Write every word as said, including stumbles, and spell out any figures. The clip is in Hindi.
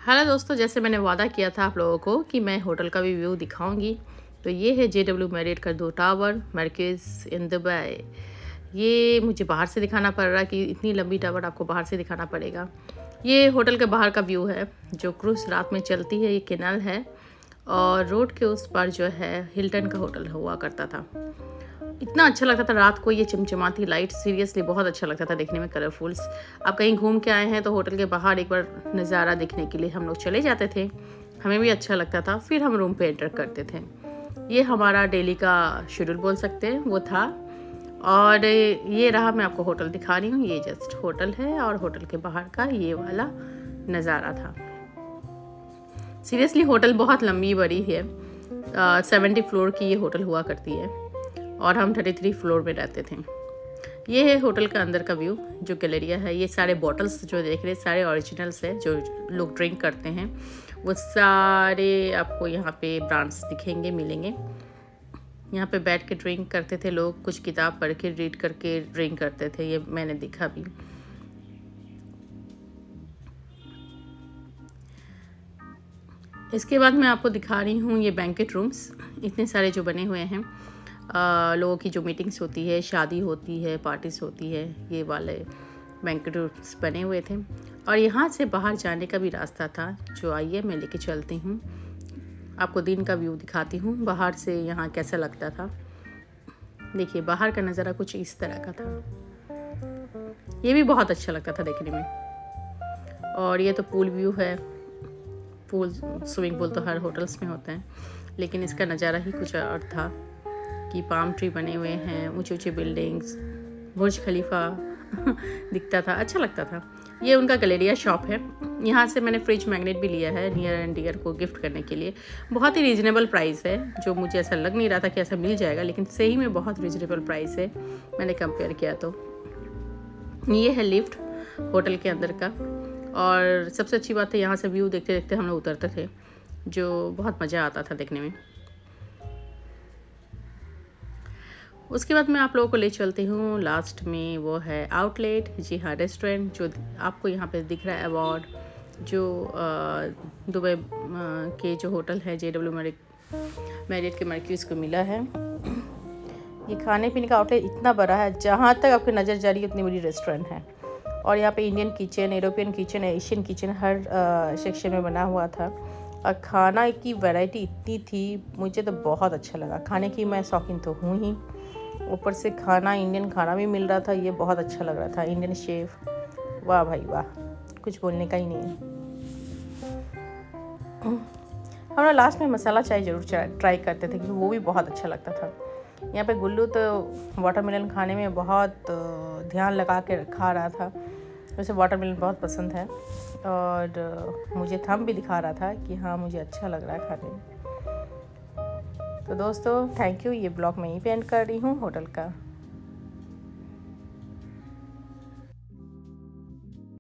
हेलो दोस्तों, जैसे मैंने वादा किया था आप लोगों को कि मैं होटल का भी व्यू दिखाऊंगी। तो ये है जे डब्ल्यू मैरियट का दो टावर मर्क्यूज इन दुबई। ये मुझे बाहर से दिखाना पड़ रहा है कि इतनी लंबी टावर आपको बाहर से दिखाना पड़ेगा। ये होटल के बाहर का व्यू है। जो क्रूज़ रात में चलती है, ये कैनाल है और रोड के उस पर जो है हिल्टन का होटल हुआ करता था। इतना अच्छा लगता था रात को ये चमचमाती लाइट, सीरियसली बहुत अच्छा लगता था देखने में, कलरफुल्स। आप कहीं घूम के आए हैं तो होटल के बाहर एक बार नज़ारा देखने के लिए हम लोग चले जाते थे। हमें भी अच्छा लगता था। फिर हम रूम पे एंटर करते थे। ये हमारा डेली का शेड्यूल बोल सकते हैं, वो था। और ये रहा, मैं आपको होटल दिखा रही हूँ। ये जस्ट होटल है और होटल के बाहर का ये वाला नज़ारा था। सीरियसली होटल बहुत लंबी बड़ी है। सेवेंटी फ्लोर की ये होटल हुआ करती है और हम थर्टी थ्री फ्लोर में रहते थे। ये है होटल का अंदर का व्यू, जो गैलेरिया है। ये सारे बॉटल्स जो देख रहे हैं सारे ओरिजिनल्स है, जो लोग ड्रिंक करते हैं वो सारे आपको यहाँ पे ब्रांड्स दिखेंगे, मिलेंगे। यहाँ पे बैठ के ड्रिंक करते थे लोग, कुछ किताब पढ़ के रीड करके ड्रिंक करते थे, ये मैंने देखा भी। इसके बाद मैं आपको दिखा रही हूँ ये बैंकेट रूम्स, इतने सारे जो बने हुए हैं। आ, लोगों की जो मीटिंग्स होती है, शादी होती है, पार्टीज होती है, ये वाले बैंकेट रूम्स बने हुए थे। और यहाँ से बाहर जाने का भी रास्ता था, जो आइए मैं लेके चलती हूँ, आपको दिन का व्यू दिखाती हूँ बाहर से यहाँ कैसा लगता था। देखिए बाहर का नज़ारा कुछ इस तरह का था। ये भी बहुत अच्छा लगता था देखने में। और ये तो पूल व्यू है। पूल, स्विमिंग पूल तो हर होटल्स में होते हैं, लेकिन इसका नज़ारा ही कुछ और था कि पाम ट्री बने हुए हैं, ऊंचे ऊंचे बिल्डिंग्स, बुर्ज खलीफा दिखता था, अच्छा लगता था। ये उनका गैलेरिया शॉप है। यहाँ से मैंने फ्रिज मैग्नेट भी लिया है नियर एंड डियर को गिफ्ट करने के लिए। बहुत ही रीजनेबल प्राइस है, जो मुझे ऐसा लग नहीं रहा था कि ऐसा मिल जाएगा, लेकिन सही में बहुत रीजनेबल प्राइस है। मैंने कंपेयर किया तो। ये है लिफ्ट होटल के अंदर का। और सबसे अच्छी बात है, यहाँ से व्यू देखते देखते हम लोग उतरते थे, जो बहुत मज़ा आता था देखने में। उसके बाद मैं आप लोगों को ले चलती हूँ लास्ट में, वो है आउटलेट। जी हाँ, रेस्टोरेंट जो आपको यहाँ पे दिख रहा है, अवार्ड जो दुबई के जो होटल है जे डब्ल्यू मैरियट के मर्क्यूज को मिला है। ये खाने पीने का आउटलेट इतना बड़ा है, जहाँ तक आपकी नज़र जा रही है उतनी बड़ी रेस्टोरेंट है। और यहाँ पे Indian kitchen, European kitchen, Asian kitchen हर सेक्शन में बना हुआ था। और खाना की वैरायटी इतनी थी, मुझे तो बहुत अच्छा लगा। खाने की मैं शौकीन तो हूँ ही, ऊपर से खाना, इंडियन खाना भी मिल रहा था, ये बहुत अच्छा लग रहा था। इंडियन शेफ, वाह भाई वाह, कुछ बोलने का ही नहीं है। हम लोग लास्ट में मसाला चाय ज़रूर ट्राई करते थे, क्योंकि वो भी बहुत अच्छा लगता था। यहाँ पे गुल्लू तो वाटरमेलन खाने में बहुत ध्यान लगा के खा रहा था। वैसे वाटरमेलन बहुत पसंद है और मुझे थंब भी दिखा रहा था कि हाँ मुझे अच्छा लग रहा है खाने में। तो दोस्तों थैंक यू। ये ब्लॉग मैं यहीं पे एंड कर रही हूँ होटल का।